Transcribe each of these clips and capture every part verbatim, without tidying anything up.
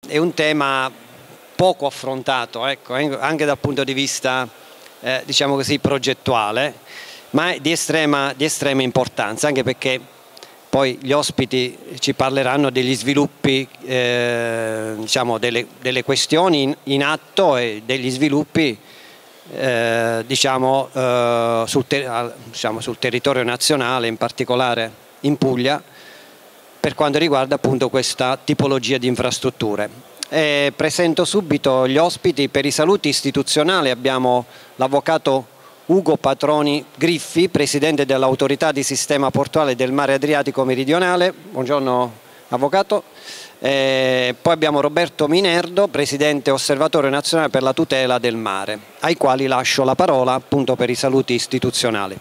è un tema poco affrontato, ecco, anche dal punto di vista eh, diciamo così progettuale, ma è di estrema, di estrema importanza, anche perché poi gli ospiti ci parleranno degli sviluppi, eh, diciamo delle, delle questioni in, in atto e degli sviluppi eh, diciamo, eh, sul, ter diciamo, sul territorio nazionale, in particolare in Puglia, per quanto riguarda appunto questa tipologia di infrastrutture. E presento subito gli ospiti. Per i saluti istituzionali abbiamo l'avvocato Ugo Patroni Griffi, presidente dell'Autorità di Sistema Portuale del Mare Adriatico Meridionale. Buongiorno avvocato. E poi abbiamo Roberto Minerdo, presidente Osservatorio Nazionale per la Tutela del Mare, ai quali lascio la parola appunto per i saluti istituzionali.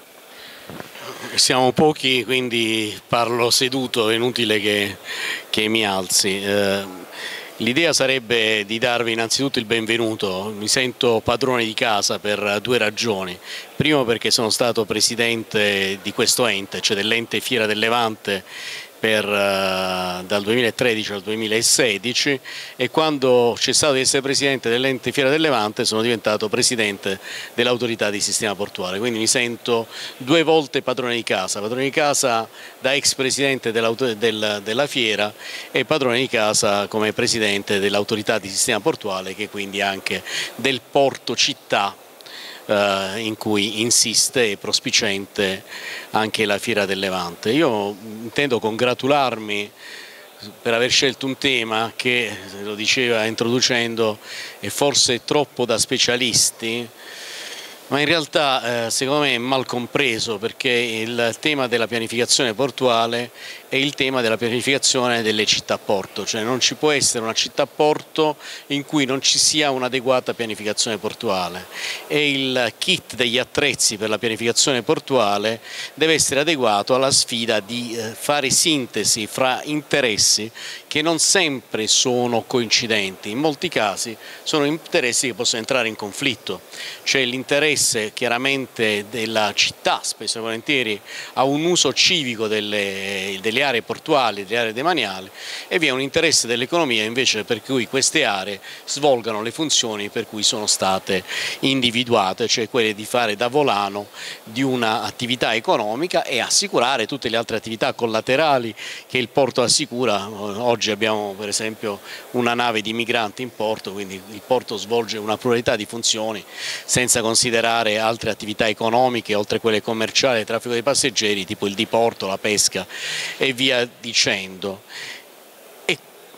Siamo pochi, quindi parlo seduto, è inutile che, che mi alzi. Eh, L'idea sarebbe di darvi innanzitutto il benvenuto. Mi sento padrone di casa per due ragioni. Primo, perché sono stato presidente di questo ente, cioè dell'ente Fiera del Levante, per, uh, dal duemilatredici al duemilasedici, e quando ho cessato di essere presidente dell'ente Fiera del Levante sono diventato presidente dell'Autorità di Sistema Portuale, quindi mi sento due volte padrone di casa, padrone di casa da ex presidente del, della Fiera e padrone di casa come presidente dell'Autorità di Sistema Portuale, che quindi anche del porto città in cui insiste e prospiciente anche la Fiera del Levante. Io intendo congratularmi per aver scelto un tema che, lo diceva introducendo, è forse troppo da specialisti, ma in realtà eh, secondo me è mal compreso, perché il tema della pianificazione portuale è il tema della pianificazione delle città-porto, cioè non ci può essere una città-porto in cui non ci sia un'adeguata pianificazione portuale, e il kit degli attrezzi per la pianificazione portuale deve essere adeguato alla sfida di eh, fare sintesi fra interessi che non sempre sono coincidenti, in molti casi sono interessi che possono entrare in conflitto. C'è l'interesse chiaramente della città, spesso e volentieri a un uso civico delle, delle aree portuali, delle aree demaniali, e vi è un interesse dell'economia invece per cui queste aree svolgano le funzioni per cui sono state individuate, cioè quelle di fare da volano di un'attività economica e assicurare tutte le altre attività collaterali che il porto assicura. Oggi abbiamo per esempio una nave di migranti in porto, quindi il porto svolge una pluralità di funzioni senza considerare altre attività economiche oltre quelle commerciali e traffico dei passeggeri, tipo il diporto, la pesca e via dicendo. E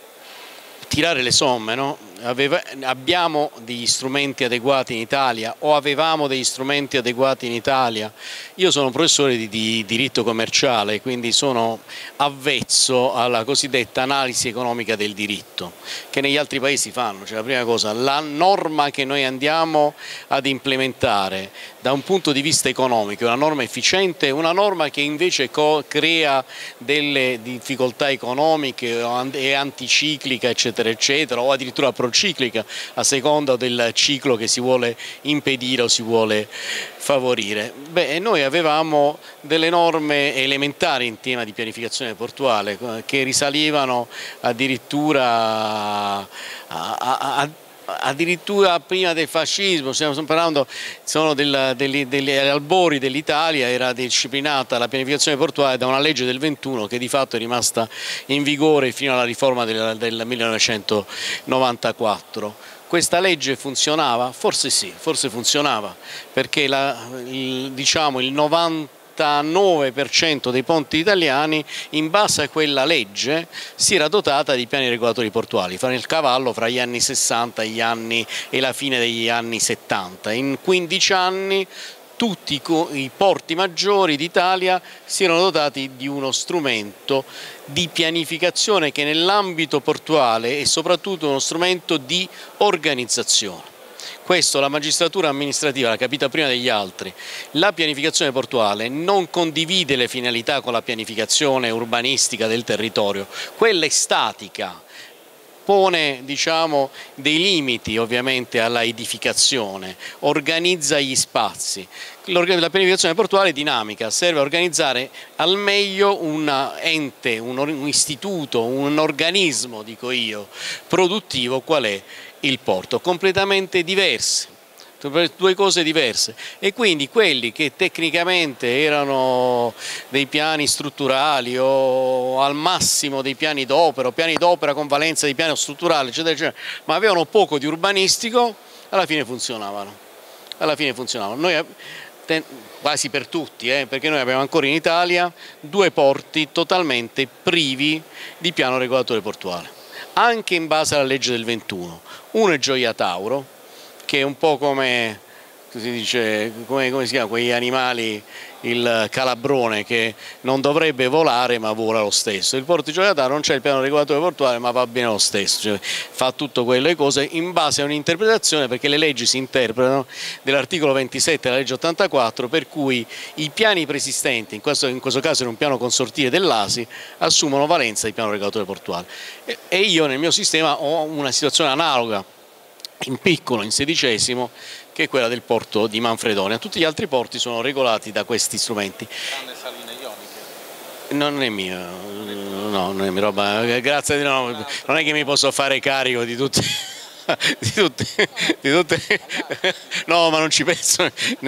tirare le somme, no? Aveva, abbiamo degli strumenti adeguati in Italia o avevamo degli strumenti adeguati in Italia? Io sono professore di, di diritto commerciale, quindi sono avvezzo alla cosiddetta analisi economica del diritto, che negli altri paesi fanno. Cioè, la prima cosa, la norma che noi andiamo ad implementare da un punto di vista economico è una norma efficiente, una norma che invece crea delle difficoltà economiche, è anticiclica, eccetera, eccetera, o addirittura prociclica, a seconda del ciclo che si vuole impedire o si vuole favorire. Beh, noi avevamo delle norme elementari in tema di pianificazione portuale che risalivano addirittura a, a, a addirittura prima del fascismo. Stiamo parlando, sono del, degli, degli albori dell'Italia, era disciplinata la pianificazione portuale da una legge del ventuno che di fatto è rimasta in vigore fino alla riforma del, del millenovecentonovantaquattro. Questa legge funzionava? Forse sì, forse funzionava, perché la, il, diciamo, il novantanove per cento dei ponti italiani, in base a quella legge, si era dotata di piani regolatori portuali, fra il cavallo fra gli anni sessanta e, gli anni, e la fine degli anni settanta. In quindici anni tutti i porti maggiori d'Italia si erano dotati di uno strumento di pianificazione che nell'ambito portuale è soprattutto uno strumento di organizzazione. Questo la magistratura amministrativa l'ha capita prima degli altri. La pianificazione portuale non condivide le finalità con la pianificazione urbanistica del territorio, quella è statica. pone, diciamo, dei limiti ovviamente alla edificazione, organizza gli spazi. La pianificazione portuale è dinamica, serve a organizzare al meglio un ente, un, un istituto, un organismo, dico io, produttivo qual è il porto, completamente diversi. Due cose diverse, e quindi quelli che tecnicamente erano dei piani strutturali o al massimo dei piani d'opera o piani d'opera con valenza di piano strutturale eccetera eccetera, ma avevano poco di urbanistico, alla fine funzionavano alla fine funzionavano noi quasi per tutti, eh, perché noi abbiamo ancora in Italia due porti totalmente privi di piano regolatore portuale, anche in base alla legge del ventuno. Uno è Gioia Tauro, che è un po' come, si dice, come, come si chiama, quegli animali, il calabrone che non dovrebbe volare ma vola lo stesso. Il porto di Gioia Tauro non c'è il piano regolatore portuale ma va bene lo stesso, cioè, fa tutte quelle cose in base a un'interpretazione, perché le leggi si interpretano dell'articolo ventisette della legge ottantaquattro, per cui i piani preesistenti, in questo, in questo caso era un piano consortile dell'A S I, assumono valenza di piano regolatore portuale. E, e io nel mio sistema ho una situazione analoga, in piccolo, in sedicesimo, che è quella del porto di Manfredonia. Tutti gli altri porti sono regolati da questi strumenti. Tranne Saline Ioniche. Non è mio, no, non è mia roba, grazie di no, non è che mi posso fare carico di tutti. Di tutte, di tutte, no, ma non ci penso,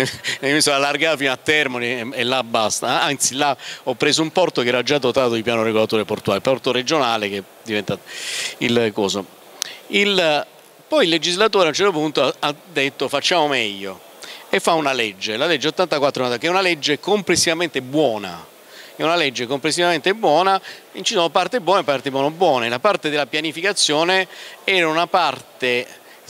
mi sono allargato fino a Termoli e, e là basta. Anzi, là ho preso un porto che era già dotato di piano regolatore portuale, il porto regionale che è diventato il coso. Il, Poi il legislatore a un certo punto ha detto facciamo meglio e fa una legge, la legge ottantaquattro, che è una legge complessivamente buona, è una legge complessivamente buona, ci sono parti buone e parti non buone. La parte della pianificazione era una parte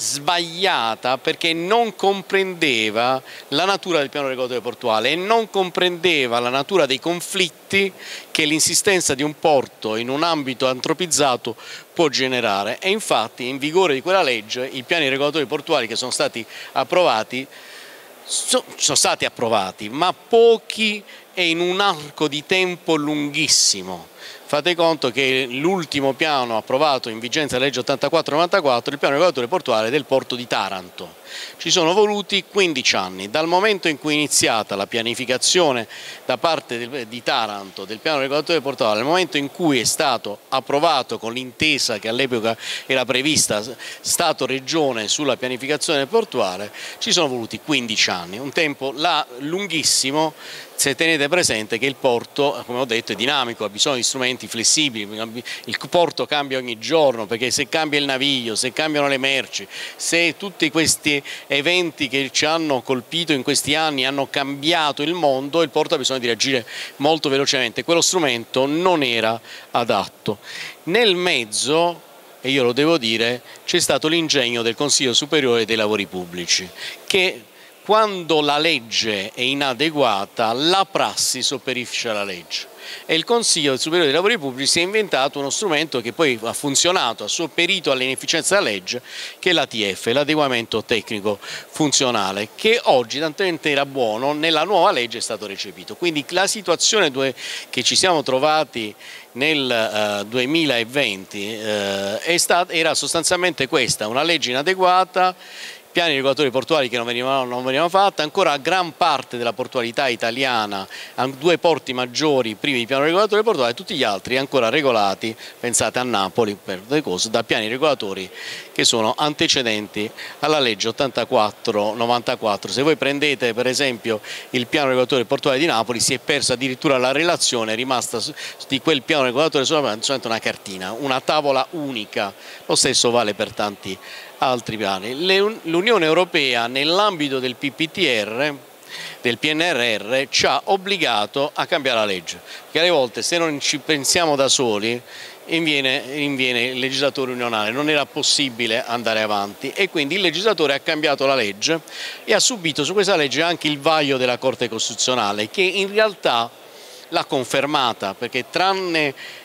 sbagliata perché non comprendeva la natura del piano regolatore portuale e non comprendeva la natura dei conflitti che l'insistenza di un porto in un ambito antropizzato può generare, e infatti in vigore di quella legge i piani regolatori portuali che sono stati approvati so, sono stati approvati, ma pochi e in un arco di tempo lunghissimo. Fate conto che l'ultimo piano approvato in vigenza della legge ottantaquattro novantaquattro, il piano regolatore portuale del porto di Taranto. Ci sono voluti quindici anni, dal momento in cui è iniziata la pianificazione da parte del, di Taranto del piano regolatore portuale, al momento in cui è stato approvato con l'intesa che all'epoca era prevista Stato-Regione sulla pianificazione portuale, ci sono voluti quindici anni, un tempo là lunghissimo. Se tenete presente che il porto, come ho detto, è dinamico, ha bisogno di strumenti flessibili, il porto cambia ogni giorno, perché se cambia il naviglio, se cambiano le merci, se tutti questi eventi che ci hanno colpito in questi anni hanno cambiato il mondo, il porto ha bisogno di reagire molto velocemente. Quello strumento non era adatto. Nel mezzo, e io lo devo dire, c'è stato l'ingegno del Consiglio Superiore dei Lavori Pubblici, che quando la legge è inadeguata, la prassi sopperisce alla legge. E il Consiglio Superiore dei Lavori Pubblici si è inventato uno strumento che poi ha funzionato, ha sopperito all'inefficienza della legge, che è l'A T F, l'adeguamento tecnico funzionale, che oggi, tant'è era buono, nella nuova legge è stato recepito. Quindi la situazione che ci siamo trovati nel uh, duemilaventi uh, è stata, era sostanzialmente questa, una legge inadeguata, piani regolatori portuali che non venivano, non venivano fatti, ancora gran parte della portualità italiana, due porti maggiori privi di piano regolatore portuale, tutti gli altri ancora regolati, pensate a Napoli, per delle cose, da piani regolatori che sono antecedenti alla legge ottantaquattro novantaquattro. Se voi prendete per esempio il piano regolatore portuale di Napoli, si è persa addirittura la relazione, è rimasta di quel piano regolatore solamente una cartina, una tavola unica. Lo stesso vale per tanti altri piani. L'Unione Europea nell'ambito del P P T R, del P N R R, ci ha obbligato a cambiare la legge, perché alle volte se non ci pensiamo da soli inviene, inviene il legislatore unionale, non era possibile andare avanti, e quindi il legislatore ha cambiato la legge e ha subito su questa legge anche il vaglio della Corte Costituzionale, che in realtà l'ha confermata, perché tranne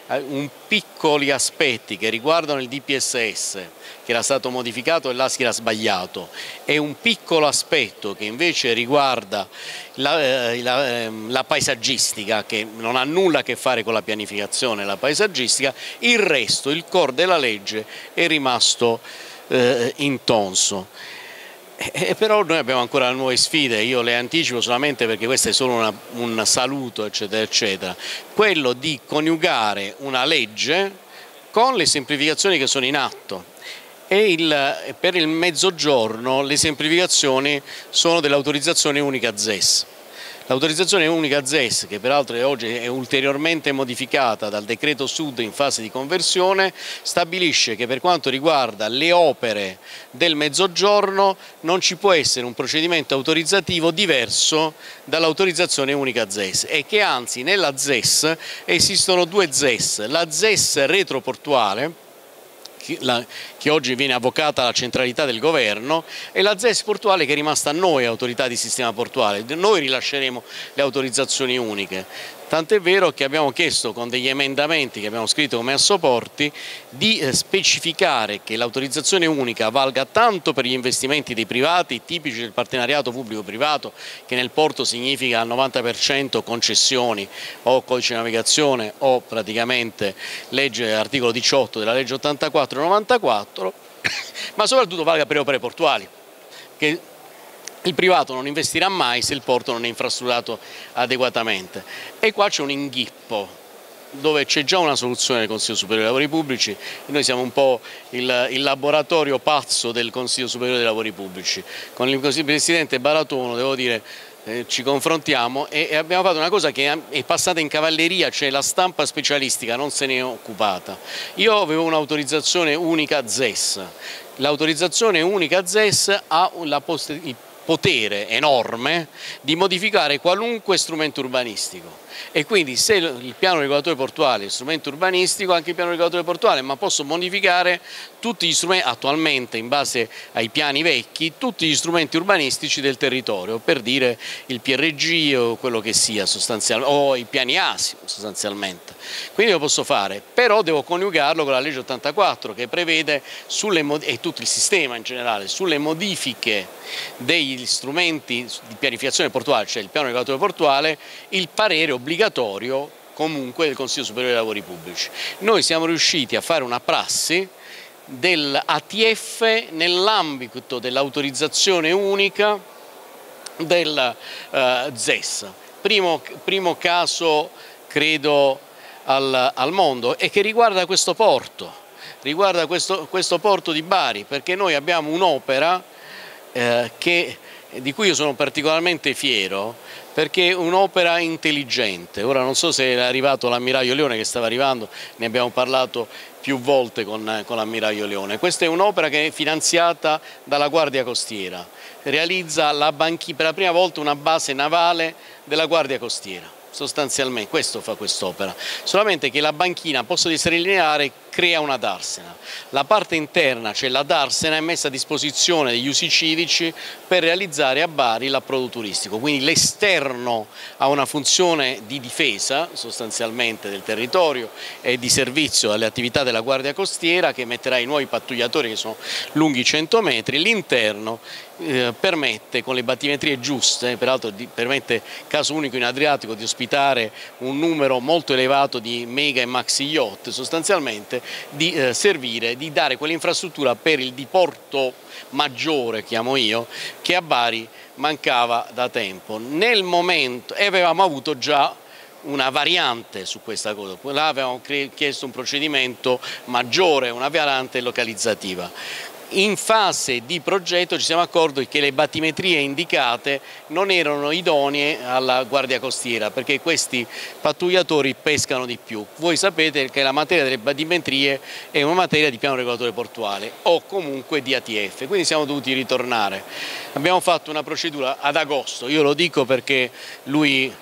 un piccoli aspetti che riguardano il D P S S, che era stato modificato e l'A S C I era sbagliato, e un piccolo aspetto che invece riguarda la, eh, la, eh, la paesaggistica, che non ha nulla a che fare con la pianificazione, la paesaggistica, il resto, il core della legge è rimasto eh, intonso. E però noi abbiamo ancora nuove sfide, io le anticipo solamente perché questo è solo una, un saluto eccetera eccetera, quello di coniugare una legge con le semplificazioni che sono in atto. E il, per il Mezzogiorno le semplificazioni sono dell'autorizzazione unica Z E S. L'autorizzazione unica Z E S, che peraltro oggi è ulteriormente modificata dal decreto Sud in fase di conversione, stabilisce che per quanto riguarda le opere del Mezzogiorno non ci può essere un procedimento autorizzativo diverso dall'autorizzazione unica Z E S e che anzi nella Z E S esistono due Z E S, la Z E S retroportuale, che oggi viene avvocata alla centralità del governo, e la Z E S portuale che è rimasta a noi, autorità di sistema portuale. Noi rilasceremo le autorizzazioni uniche. Tant'è vero che abbiamo chiesto con degli emendamenti che abbiamo scritto come assoporti di eh, specificare che l'autorizzazione unica valga tanto per gli investimenti dei privati, tipici del partenariato pubblico-privato, che nel porto significa al novanta per cento concessioni o codice di navigazione o praticamente legge articolo diciotto della legge ottantaquattro novantaquattro, ma soprattutto valga per le opere portuali, che il privato non investirà mai se il porto non è infrastrutturato adeguatamente. E qua c'è un inghippo, dove c'è già una soluzione del Consiglio Superiore dei Lavori Pubblici, e noi siamo un po' il, il laboratorio pazzo del Consiglio Superiore dei Lavori Pubblici. Con il Presidente Baratono, devo dire, eh, ci confrontiamo e, e abbiamo fatto una cosa che è passata in cavalleria, cioè la stampa specialistica non se ne è occupata. Io avevo un'autorizzazione unica Z E S, l'autorizzazione unica Z E S ha la possibilità potere enorme di modificare qualunque strumento urbanistico, e quindi se il piano regolatore portuale è uno strumento urbanistico, anche il piano regolatore portuale, ma posso modificare tutti gli strumenti attualmente in base ai piani vecchi, tutti gli strumenti urbanistici del territorio, per dire il P R G o quello che sia sostanzialmente, o i piani A S I sostanzialmente. Quindi lo posso fare, però devo coniugarlo con la legge ottantaquattro che prevede sulle, e tutto il sistema in generale, sulle modifiche degli strumenti di pianificazione portuale, cioè il piano regolatore portuale, il parere obbligatorio comunque del Consiglio Superiore dei Lavori Pubblici. Noi siamo riusciti a fare una prassi dell'A T F nell'ambito dell'autorizzazione unica del uh, Z E S, primo, primo caso credo al, al mondo, e che riguarda questo porto, riguarda questo, questo porto di Bari, perché noi abbiamo un'opera eh, che di cui io sono particolarmente fiero, perché è un'opera intelligente. Ora non so se è arrivato l'ammiraglio Leone, che stava arrivando, ne abbiamo parlato più volte con, con l'ammiraglio Leone. Questa è un'opera che è finanziata dalla Guardia Costiera, realizza la banchi, per la prima volta una base navale della Guardia Costiera. Sostanzialmente questo fa quest'opera, solamente che la banchina, posto di essere lineare, crea una darsena. La parte interna, cioè la darsena, è messa a disposizione degli usi civici per realizzare a Bari l'approdo turistico, quindi l'esterno ha una funzione di difesa sostanzialmente del territorio e di servizio alle attività della Guardia Costiera, che metterà i nuovi pattugliatori che sono lunghi cento metri, l'interno eh, permette, con le battimetrie giuste, peraltro di, permette, caso unico in Adriatico, di ospitare un numero molto elevato di mega e maxi yacht, sostanzialmente di eh, servire, di dare quell'infrastruttura per il diporto maggiore, chiamo io, che a Bari mancava da tempo. Nel momento, e avevamo avuto già una variante su questa cosa, là avevamo chiesto un procedimento maggiore, una variante localizzativa. In fase di progetto ci siamo accorti che le battimetrie indicate non erano idonee alla Guardia Costiera, perché questi pattugliatori pescano di più. Voi sapete che la materia delle battimetrie è una materia di piano regolatore portuale o comunque di A T F, quindi siamo dovuti ritornare. Abbiamo fatto una procedura ad agosto, io lo dico perché lui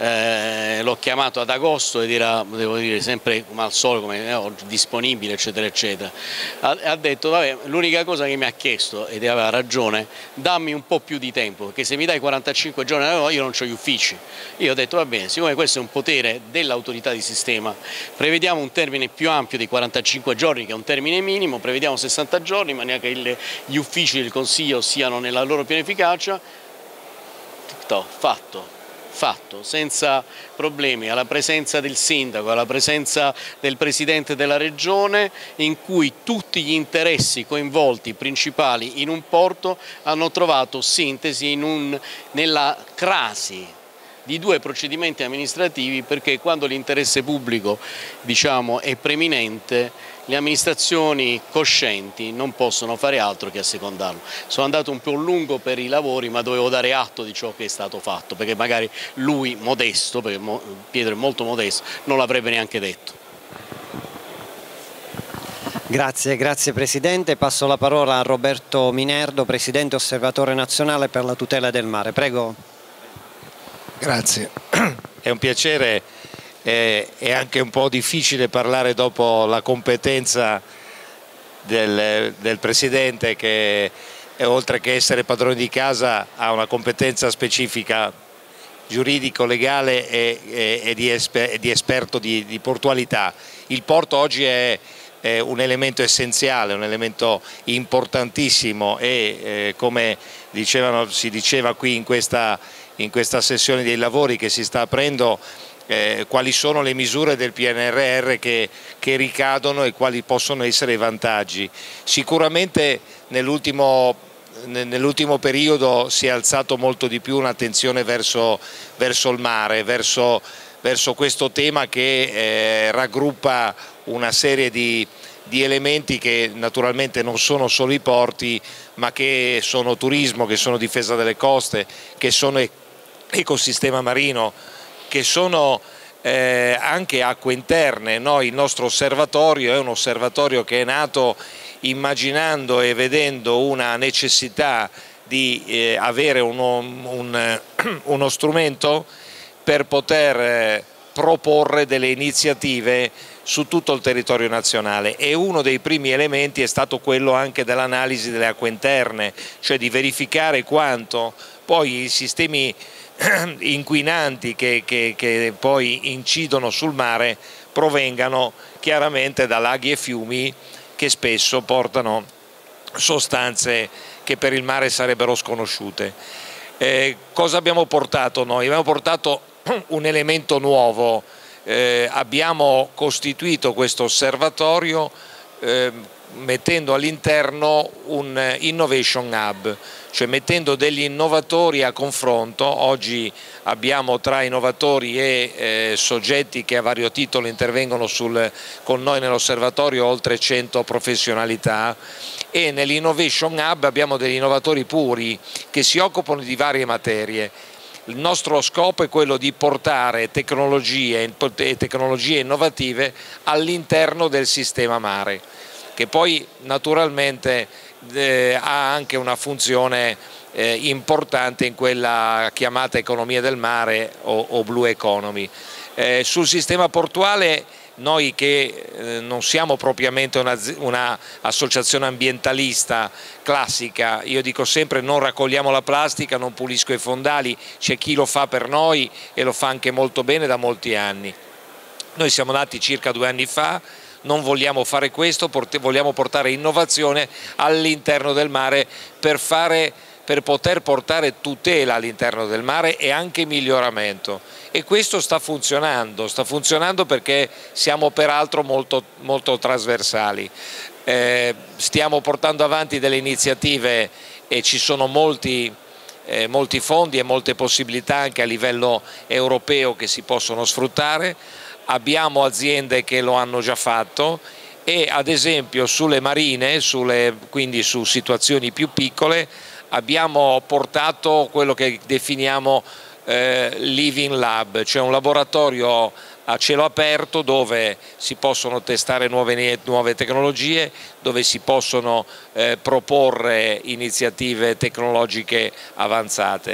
eh, l'ho chiamato ad agosto ed era, devo dire, sempre come al solito, come eh, disponibile, eccetera eccetera. Ha, ha detto, vabbè, l'unica cosa che mi ha chiesto, ed aveva ragione, dammi un po' più di tempo, perché se mi dai quarantacinque giorni io non ho gli uffici. Io ho detto, va bene, siccome questo è un potere dell'autorità di sistema, prevediamo un termine più ampio di quarantacinque giorni, che è un termine minimo, prevediamo sessanta giorni, in maniera che il, gli uffici del Consiglio siano nella loro piena efficacia. Fatto, fatto, senza problemi, alla presenza del sindaco, alla presenza del presidente della regione, in cui tutti gli interessi coinvolti principali in un porto hanno trovato sintesi in un, nella crasi di due procedimenti amministrativi, perché quando l'interesse pubblico, diciamo, è preminente, le amministrazioni coscienti non possono fare altro che assecondarlo. Sono andato un po' lungo per i lavori, ma dovevo dare atto di ciò che è stato fatto, perché magari lui, modesto, perché Pietro è molto modesto, non l'avrebbe neanche detto. Grazie, grazie Presidente. Passo la parola a Roberto Minerdo, Presidente Osservatore Nazionale per la Tutela del Mare. Prego. Grazie, è un piacere, eh, è anche un po' difficile parlare dopo la competenza del, del Presidente che eh, oltre che essere padrone di casa ha una competenza specifica giuridico-legale e, e, e di, esper, di esperto di, di portualità. Il porto oggi è, è un elemento essenziale, un elemento importantissimo e eh, come dicevano, si diceva qui in questa in questa sessione dei lavori che si sta aprendo, eh, quali sono le misure del P N R R che, che ricadono e quali possono essere i vantaggi. Sicuramente nell'ultimo nell'ultimo periodo si è alzato molto di più un'attenzione verso, verso il mare, verso, verso questo tema che eh, raggruppa una serie di di elementi che naturalmente non sono solo i porti, ma che sono turismo, che sono difesa delle coste, che sono ecosistema marino, che sono eh, anche acque interne. Noi, il nostro osservatorio è un osservatorio che è nato immaginando e vedendo una necessità di eh, avere uno, un, uno strumento per poter eh, proporre delle iniziative su tutto il territorio nazionale, e uno dei primi elementi è stato quello anche dell'analisi delle acque interne, cioè di verificare quanto poi i sistemi inquinanti che, che, che poi incidono sul mare provengano chiaramente da laghi e fiumi che spesso portano sostanze che per il mare sarebbero sconosciute. Eh, cosa abbiamo portato noi? Abbiamo portato un elemento nuovo. Eh, abbiamo costituito questo osservatorio eh, mettendo all'interno un Innovation Hub, cioè mettendo degli innovatori a confronto. Oggi abbiamo tra innovatori e eh, soggetti che a vario titolo intervengono sul, con noi nell'osservatorio oltre cento professionalità, e nell'Innovation Hub abbiamo degli innovatori puri che si occupano di varie materie. Il nostro scopo è quello di portare tecnologie e tecnologie innovative all'interno del sistema mare, che poi naturalmente eh, ha anche una funzione eh, importante in quella chiamata economia del mare o, o blue economy. Eh, sul sistema portuale, noi che eh, non siamo propriamente un'associazione una ambientalista classica, io dico sempre non raccogliamo la plastica, non pulisco i fondali, c'è chi lo fa per noi e lo fa anche molto bene da molti anni. Noi siamo nati circa due anni fa, non vogliamo fare questo, vogliamo portare innovazione all'interno del mare per fare per poter portare tutela all'interno del mare e anche miglioramento, e questo sta funzionando, sta funzionando perché siamo peraltro molto, molto trasversali. Eh, stiamo portando avanti delle iniziative e ci sono molti, eh, molti fondi e molte possibilità anche a livello europeo che si possono sfruttare. Abbiamo aziende che lo hanno già fatto e ad esempio sulle marine, sulle, quindi su situazioni più piccole, abbiamo portato quello che definiamo eh, Living Lab, cioè un laboratorio a cielo aperto dove si possono testare nuove, nuove tecnologie, dove si possono eh, proporre iniziative tecnologiche avanzate.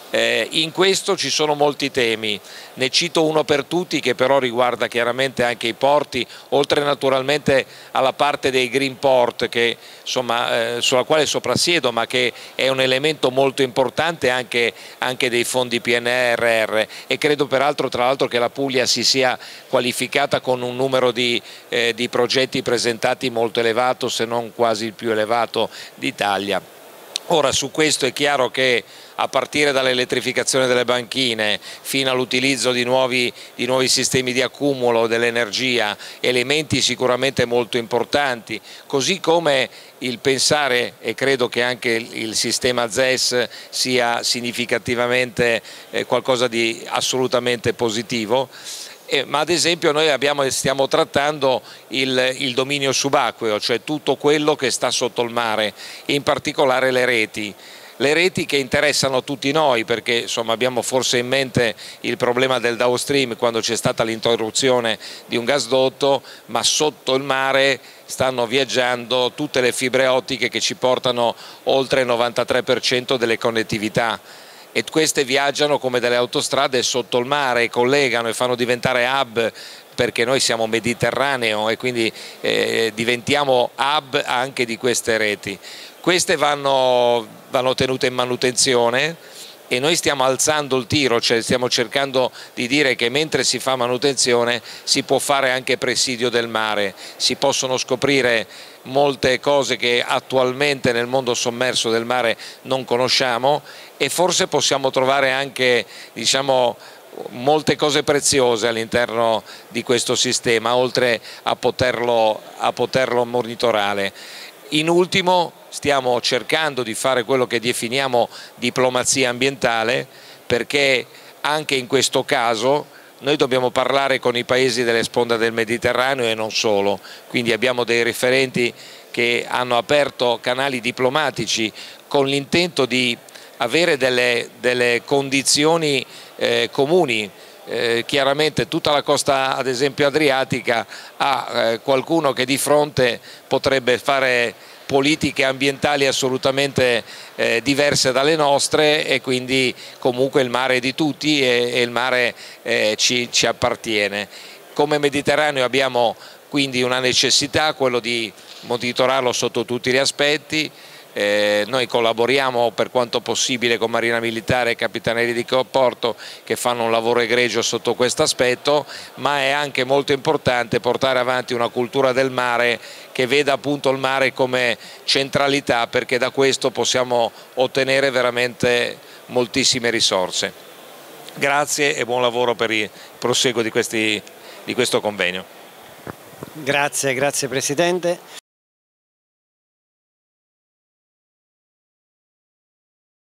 Eh, in questo ci sono molti temi, ne cito uno per tutti che però riguarda chiaramente anche i porti, oltre naturalmente alla parte dei green port che, insomma, eh, sulla quale soprassiedo, ma che è un elemento molto importante anche, anche dei fondi P N R R, e credo peraltro tra l'altro che la Puglia si sia qualificata con un numero di, eh, di progetti presentati molto elevato, se non quasi il più elevato d'Italia. Ora, su questo è chiaro che a partire dall'elettrificazione delle banchine fino all'utilizzo di nuovi, di nuovi sistemi di accumulo dell'energia, elementi sicuramente molto importanti, così come il pensare, e credo che anche il, il sistema Z E S sia significativamente eh, qualcosa di assolutamente positivo. Eh, ma ad esempio noi abbiamo, stiamo trattando il, il dominio subacqueo, cioè tutto quello che sta sotto il mare, in particolare le reti. Le reti che interessano tutti noi, perché insomma, abbiamo forse in mente il problema del downstream quando c'è stata l'interruzione di un gasdotto, ma sotto il mare stanno viaggiando tutte le fibre ottiche che ci portano oltre il novantatré per cento delle connettività. E queste viaggiano come delle autostrade sotto il mare, collegano e fanno diventare hub, perché noi siamo mediterraneo e quindi eh, diventiamo hub anche di queste reti. Queste vanno, vanno tenute in manutenzione e noi stiamo alzando il tiro, cioè stiamo cercando di dire che mentre si fa manutenzione si può fare anche presidio del mare, si possono scoprire molte cose che attualmente nel mondo sommerso del mare non conosciamo, e forse possiamo trovare anche, diciamo, molte cose preziose all'interno di questo sistema, oltre a poterlo, a poterlo monitorare. In ultimo stiamo cercando di fare quello che definiamo diplomazia ambientale, perché anche in questo caso noi dobbiamo parlare con i paesi delle sponde del Mediterraneo e non solo, quindi abbiamo dei referenti che hanno aperto canali diplomatici con l'intento di avere delle, delle condizioni eh, comuni. Eh, chiaramente tutta la costa, ad esempio adriatica, ha eh, qualcuno che di fronte potrebbe fare politiche ambientali assolutamente eh, diverse dalle nostre, e quindi comunque il mare è di tutti e, e il mare eh, ci, ci appartiene. Come Mediterraneo abbiamo quindi una necessità, quello di monitorarlo sotto tutti gli aspetti. Eh, noi collaboriamo per quanto possibile con Marina Militare e Capitaneria di Porto, che fanno un lavoro egregio sotto questo aspetto, ma è anche molto importante portare avanti una cultura del mare che veda appunto il mare come centralità, perché da questo possiamo ottenere veramente moltissime risorse. Grazie e buon lavoro per il proseguo di, questi, di questo convegno. Grazie, grazie Presidente.